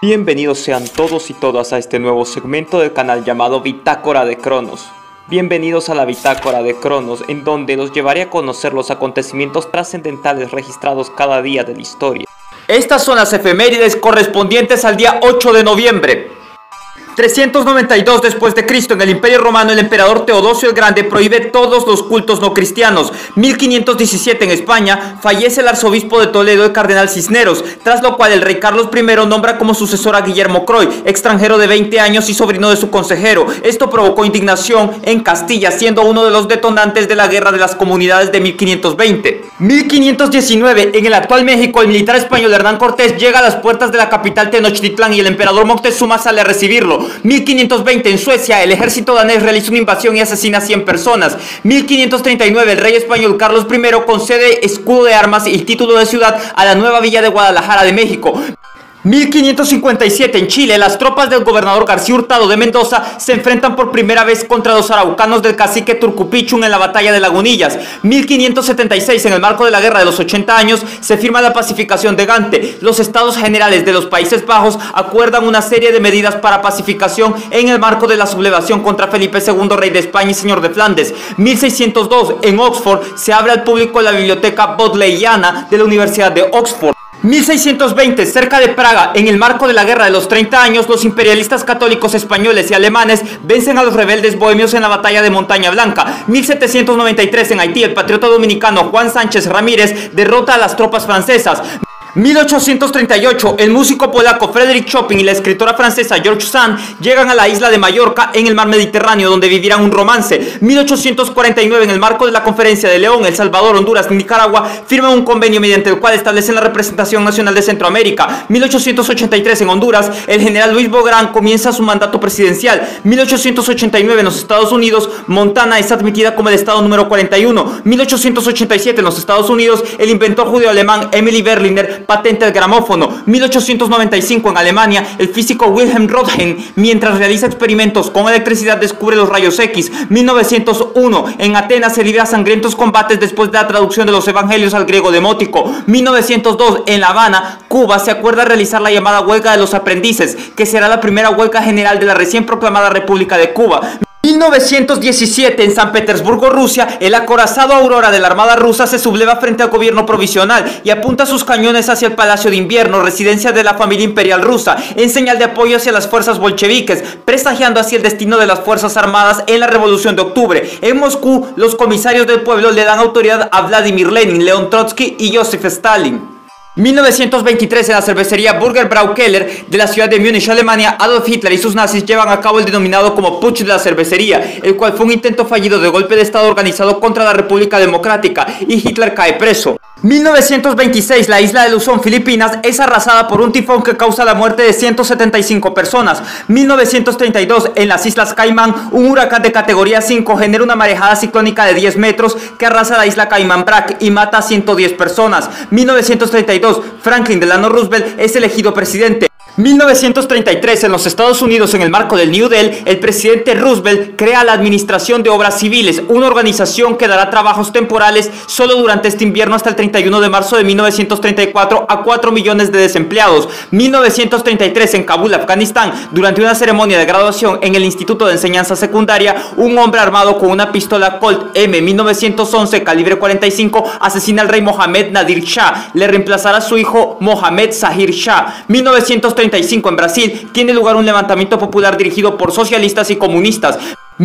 Bienvenidos sean todos y todas a este nuevo segmento del canal llamado Bitácora de Cronos. Bienvenidos a la Bitácora de Cronos, en donde los llevaré a conocer los acontecimientos trascendentales registrados cada día de la historia. Estas son las efemérides correspondientes al día 8 de noviembre. 392 después de Cristo, en el Imperio Romano, el emperador Teodosio el Grande prohíbe todos los cultos no cristianos. 1517 en España, fallece el arzobispo de Toledo, el cardenal Cisneros, tras lo cual el rey Carlos I nombra como sucesor a Guillermo Croy, extranjero de 20 años y sobrino de su consejero. Esto provocó indignación en Castilla, siendo uno de los detonantes de la Guerra de las Comunidades de 1520. 1519 en el actual México, el militar español Hernán Cortés llega a las puertas de la capital Tenochtitlán y el emperador Moctezuma sale a recibirlo. 1520 en Suecia, el ejército danés realiza una invasión y asesina a 100 personas. 1539 el rey español Carlos I concede escudo de armas y título de ciudad a la nueva villa de Guadalajara de México. 1557 en Chile, las tropas del gobernador García Hurtado de Mendoza se enfrentan por primera vez contra los araucanos del cacique Turcupichun en la batalla de Lagunillas. 1576 en el marco de la guerra de los 80 años se firma la pacificación de Gante. Los estados generales de los Países Bajos acuerdan una serie de medidas para pacificación en el marco de la sublevación contra Felipe II, rey de España y señor de Flandes. 1602 en Oxford se abre al público la biblioteca bodleiana de la Universidad de Oxford. 1620, cerca de Praga, en el marco de la Guerra de los 30 años, los imperialistas católicos españoles y alemanes vencen a los rebeldes bohemios en la batalla de Montaña Blanca. 1793, en Haití, el patriota dominicano Juan Sánchez Ramírez derrota a las tropas francesas. 1838, el músico polaco Frédéric Chopin y la escritora francesa George Sand llegan a la isla de Mallorca en el mar Mediterráneo, donde vivirán un romance. 1849, en el marco de la Conferencia de León, El Salvador, Honduras y Nicaragua firman un convenio mediante el cual establecen la representación nacional de Centroamérica. 1883, en Honduras, el general Luis Bográn comienza su mandato presidencial. 1889, en los Estados Unidos, Montana es admitida como el estado número 41. 1887, en los Estados Unidos, el inventor judeo-alemán Emily Berliner patente el gramófono. 1895 en Alemania, el físico Wilhelm Röntgen, mientras realiza experimentos con electricidad, descubre los rayos X. 1901 en Atenas se libra sangrientos combates después de la traducción de los evangelios al griego demótico. 1902 en La Habana, Cuba, se acuerda realizar la llamada huelga de los aprendices, que será la primera huelga general de la recién proclamada República de Cuba. 1917 en San Petersburgo, Rusia, el acorazado Aurora de la Armada rusa se subleva frente al gobierno provisional y apunta sus cañones hacia el Palacio de Invierno, residencia de la familia imperial rusa, en señal de apoyo hacia las fuerzas bolcheviques, presagiando así el destino de las fuerzas armadas en la Revolución de Octubre. En Moscú, los comisarios del pueblo le dan autoridad a Vladimir Lenin, León Trotsky y Joseph Stalin. 1923 en la cervecería Burger Brau Keller de la ciudad de Múnich, Alemania, Adolf Hitler y sus nazis llevan a cabo el denominado como Putsch de la cervecería, el cual fue un intento fallido de golpe de estado organizado contra la República Democrática, y Hitler cae preso. 1926, la isla de Luzón, Filipinas, es arrasada por un tifón que causa la muerte de 175 personas. 1932, en las Islas Caimán, un huracán de categoría 5 genera una marejada ciclónica de 10 metros que arrasa la isla Caimán Brac y mata a 110 personas. 1932, Franklin Delano Roosevelt es elegido presidente. 1933, en los Estados Unidos, en el marco del New Deal, el presidente Roosevelt crea la Administración de Obras Civiles, una organización que dará trabajos temporales solo durante este invierno hasta el 31 de marzo de 1934 a 4 millones de desempleados. 1933, en Kabul, Afganistán, durante una ceremonia de graduación en el Instituto de Enseñanza Secundaria, un hombre armado con una pistola Colt M1911 calibre 45 asesina al rey Mohammed Nadir Shah. Le reemplazará a su hijo Mohammed Zahir Shah. 1935, en Brasil, tiene lugar un levantamiento popular dirigido por socialistas y comunistas.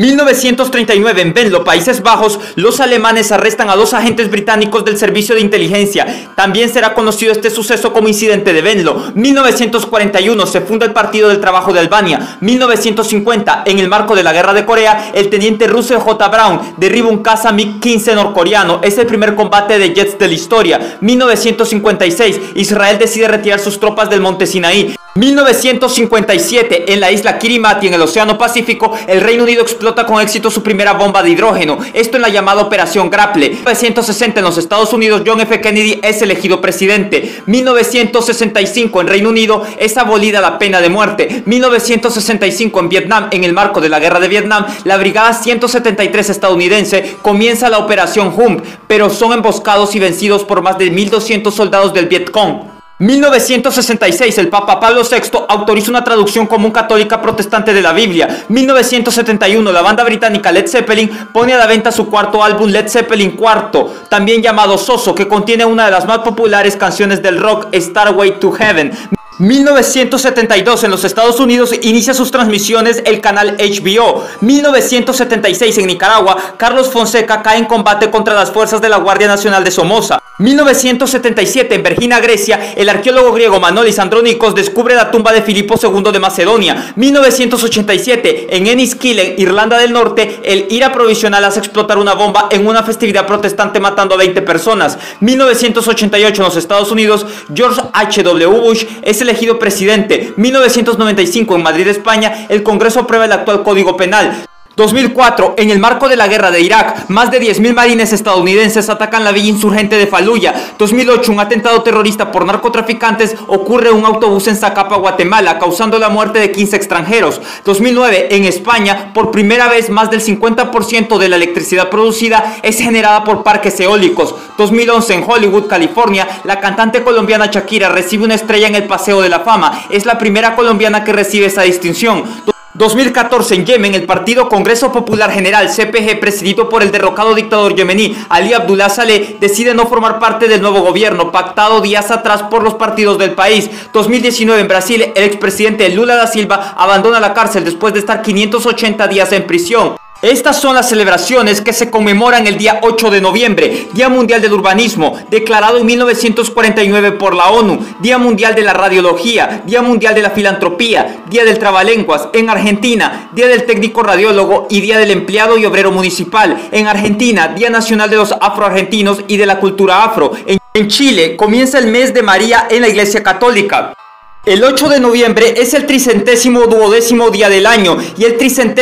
1939, en Venlo, Países Bajos, los alemanes arrestan a 2 agentes británicos del servicio de inteligencia. También será conocido este suceso como incidente de Venlo. 1941, se funda el Partido del Trabajo de Albania. 1950, en el marco de la Guerra de Corea, el teniente Russell J. Brown derriba un caza MiG-15 norcoreano. Es el primer combate de jets de la historia. 1956, Israel decide retirar sus tropas del monte Sinaí. 1957, en la isla Kirimati, en el Océano Pacífico, el Reino Unido explota con éxito su primera bomba de hidrógeno, esto en la llamada Operación Grapple. 1960, en los Estados Unidos, John F. Kennedy es elegido presidente. 1965, en Reino Unido, es abolida la pena de muerte. 1965, en Vietnam, en el marco de la Guerra de Vietnam, la Brigada 173 estadounidense comienza la Operación Hump, pero son emboscados y vencidos por más de 1.200 soldados del Vietcong. 1966, el Papa Pablo VI autoriza una traducción común católica protestante de la Biblia. 1971, la banda británica Led Zeppelin pone a la venta su cuarto álbum Led Zeppelin IV, también llamado Soso, que contiene una de las más populares canciones del rock, Starway to Heaven. 1972, en los Estados Unidos inicia sus transmisiones el canal HBO. 1976, en Nicaragua, Carlos Fonseca cae en combate contra las fuerzas de la Guardia Nacional de Somoza. 1977, en Vergina, Grecia, el arqueólogo griego Manolis Andronikos descubre la tumba de Filipo II de Macedonia. 1987, en Enniskillen, Irlanda del Norte, el IRA provisional hace explotar una bomba en una festividad protestante matando a 20 personas. 1988, en los Estados Unidos, George H.W. Bush es elegido presidente. 1995, en Madrid, España, el Congreso aprueba el actual Código Penal. 2004, en el marco de la guerra de Irak, más de 10.000 marines estadounidenses atacan la villa insurgente de Fallujah. 2008, un atentado terrorista por narcotraficantes ocurre en un autobús en Zacapa, Guatemala, causando la muerte de 15 extranjeros. 2009, en España, por primera vez más del 50% de la electricidad producida es generada por parques eólicos. 2011, en Hollywood, California, la cantante colombiana Shakira recibe una estrella en el Paseo de la Fama. Es la primera colombiana que recibe esa distinción. 2014, en Yemen, el partido Congreso Popular General, CPG, presidido por el derrocado dictador yemení Ali Abdullah Saleh, decide no formar parte del nuevo gobierno, pactado días atrás por los partidos del país. 2019, en Brasil, el expresidente Lula da Silva abandona la cárcel después de estar 580 días en prisión. Estas son las celebraciones que se conmemoran el día 8 de noviembre, Día Mundial del Urbanismo, declarado en 1949 por la ONU, Día Mundial de la Radiología, Día Mundial de la Filantropía, Día del Trabalenguas en Argentina, Día del Técnico Radiólogo y Día del Empleado y Obrero Municipal. En Argentina, Día Nacional de los Afroargentinos y de la Cultura Afro. En Chile, comienza el mes de María en la Iglesia Católica. El 8 de noviembre es el 312º día del año y el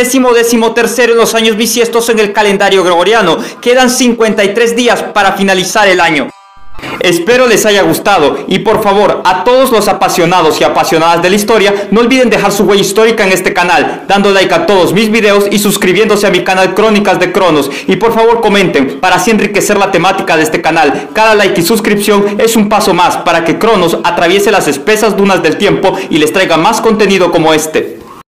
313º en los años bisiestos en el calendario gregoriano. Quedan 53 días para finalizar el año. Espero les haya gustado y por favor, a todos los apasionados y apasionadas de la historia, no olviden dejar su huella histórica en este canal, dando like a todos mis videos y suscribiéndose a mi canal Crónicas de Cronos. Y por favor comenten para así enriquecer la temática de este canal. Cada like y suscripción es un paso más para que Cronos atraviese las espesas dunas del tiempo y les traiga más contenido como este.